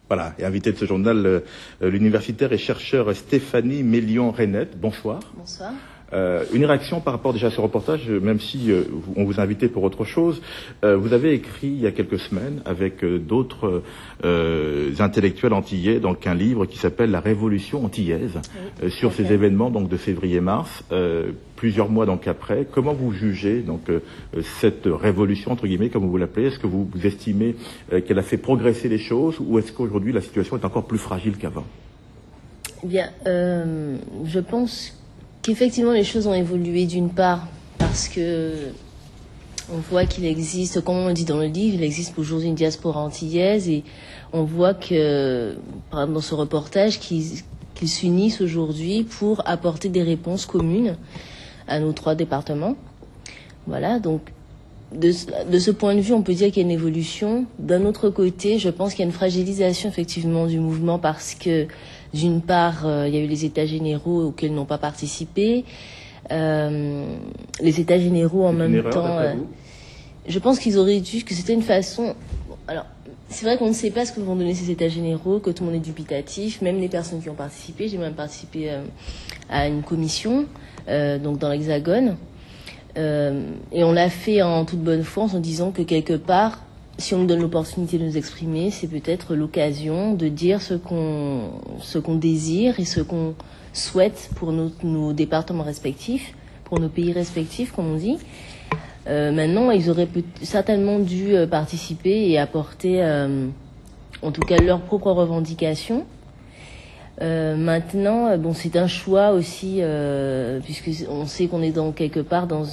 Voilà, et invité de ce journal, l'universitaire et chercheur Stéphanie Mélion-Renette. Bonsoir. Bonsoir. Une réaction par rapport déjà à ce reportage, même si on vous a invité pour autre chose. Vous avez écrit il y a quelques semaines avec d'autres intellectuels antillais donc un livre qui s'appelle La Révolution antillaise, oui, sur ces événements donc de février-mars. Plusieurs mois donc après, comment vous jugez donc cette révolution entre guillemets, comme vous l'appelez? Est-ce que vous estimez qu'elle a fait progresser les choses, ou est-ce qu'aujourd'hui la situation est encore plus fragile qu'avant? Eh bien, je pense qu'effectivement les choses ont évolué, d'une part parce que on voit qu'il existe, comme on le dit dans le livre, il existe aujourd'hui une diaspora antillaise, et on voit que, par exemple dans ce reportage, qu'ils s'unissent aujourd'hui pour apporter des réponses communes à nos 3 départements. Voilà, donc de ce point de vue, on peut dire qu'il y a une évolution. D'un autre côté, je pense qu'il y a une fragilisation effectivement du mouvement, parce que d'une part, il y a eu les États généraux auxquels ils n'ont pas participé. Les États généraux en même temps, je pense qu'ils auraient dû, que c'était une façon... Alors, c'est vrai qu'on ne sait pas ce que vont donner ces États généraux, que tout le monde est dubitatif, même les personnes qui ont participé. J'ai même participé à une commission, donc dans l'Hexagone. Et on l'a fait en toute bonne foi, en se disant que quelque part, si on nous donne l'opportunité de nous exprimer, c'est peut-être l'occasion de dire ce qu'on désire et ce qu'on souhaite pour nos départements respectifs, pour nos pays respectifs, comme on dit. Maintenant, ils auraient certainement dû participer et apporter, en tout cas, leurs propres revendications. Maintenant, bon, c'est un choix aussi, puisque on sait qu'on est quelque part dans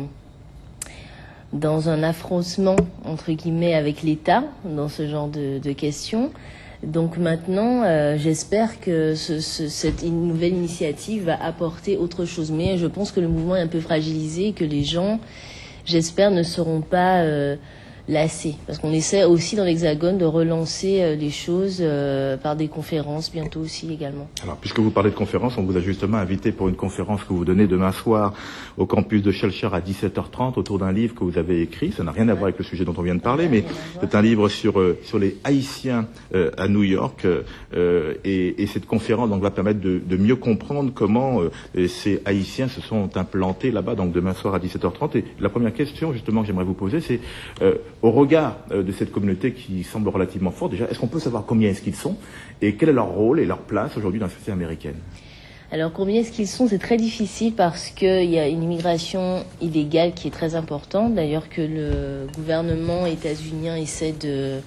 un affrontement entre guillemets avec l'État dans ce genre de questions. Donc maintenant, j'espère que cette nouvelle initiative va apporter autre chose. Mais je pense que le mouvement est un peu fragilisé et que les gens, j'espère, ne seront pas lassés. Parce qu'on essaie aussi dans l'Hexagone de relancer les choses par des conférences bientôt aussi également. Alors, puisque vous parlez de conférences, on vous a justement invité pour une conférence que vous donnez demain soir au campus de Schœlcher à 17h30 autour d'un livre que vous avez écrit. Ça n'a rien à voir avec le sujet dont on vient de parler, mais c'est un livre sur les Haïtiens à New York. Et cette conférence donc va permettre de mieux comprendre comment ces Haïtiens se sont implantés là-bas, donc demain soir à 17h30. Et la première question justement que j'aimerais vous poser, c'est au regard de cette communauté qui semble relativement forte, déjà, est-ce qu'on peut savoir combien est-ce qu'ils sont et quel est leur rôle et leur place aujourd'hui dans la société américaine? Alors, combien est-ce qu'ils sont? C'est très difficile parce qu'il y a une immigration illégale qui est très importante. D'ailleurs, que le gouvernement états-unien essaie de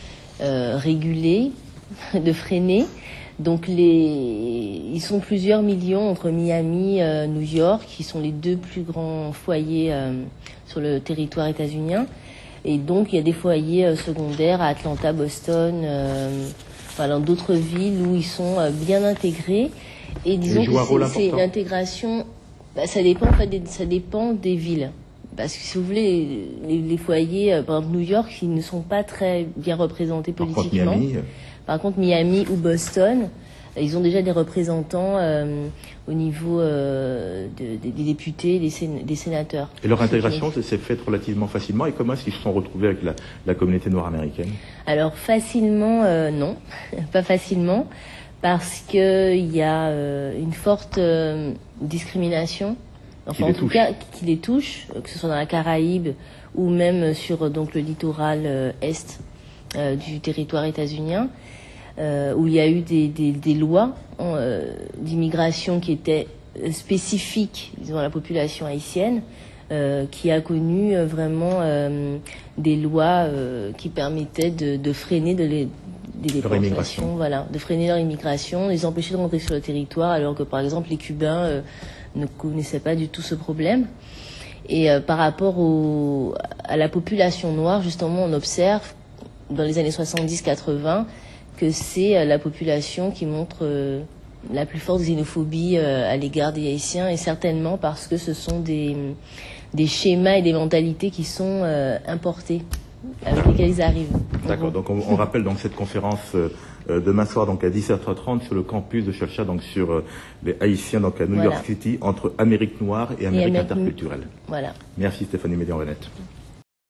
réguler, de freiner. Donc, ils sont plusieurs millions entre Miami, New York, qui sont les 2 plus grands foyers sur le territoire états-unien. Et donc, il y a des foyers secondaires à Atlanta, Boston, dans d'autres villes où ils sont bien intégrés. Et disons que c'est une intégration, ça dépend en fait, ça dépend des villes. Parce que si vous voulez, les foyers, par exemple New York, ils ne sont pas très bien représentés politiquement. Par contre, Miami ou Boston, ils ont déjà des représentants au niveau des députés, des sénateurs. Et leur intégration s'est faite relativement facilement. Et comment est-ce qu'ils se sont retrouvés avec la communauté noire américaine? Alors facilement, non, pas facilement, parce qu'il y a une forte discrimination, enfin en tout cas qui les touche, que ce soit dans la Caraïbe ou même sur donc le littoral est du territoire états-unien. Où il y a eu des lois d'immigration qui étaient spécifiques, disons, à la population haïtienne, qui a connu vraiment des lois qui permettaient de freiner des déportations, voilà, de freiner leur immigration, les empêcher de rentrer sur le territoire, alors que par exemple les Cubains ne connaissaient pas du tout ce problème. Et par rapport à la population noire, justement, on observe dans les années 70-80 que c'est la population qui montre la plus forte xénophobie à l'égard des Haïtiens, et certainement parce que ce sont des schémas et des mentalités qui sont importés, avec lesquels ils arrivent. D'accord, donc on rappelle donc cette conférence demain soir donc à 17h30 sur le campus de Schœlcher, donc sur les Haïtiens donc à New York City, entre Amérique noire et Amérique interculturelle. Voilà. Merci Stéphanie Mélion-Renette.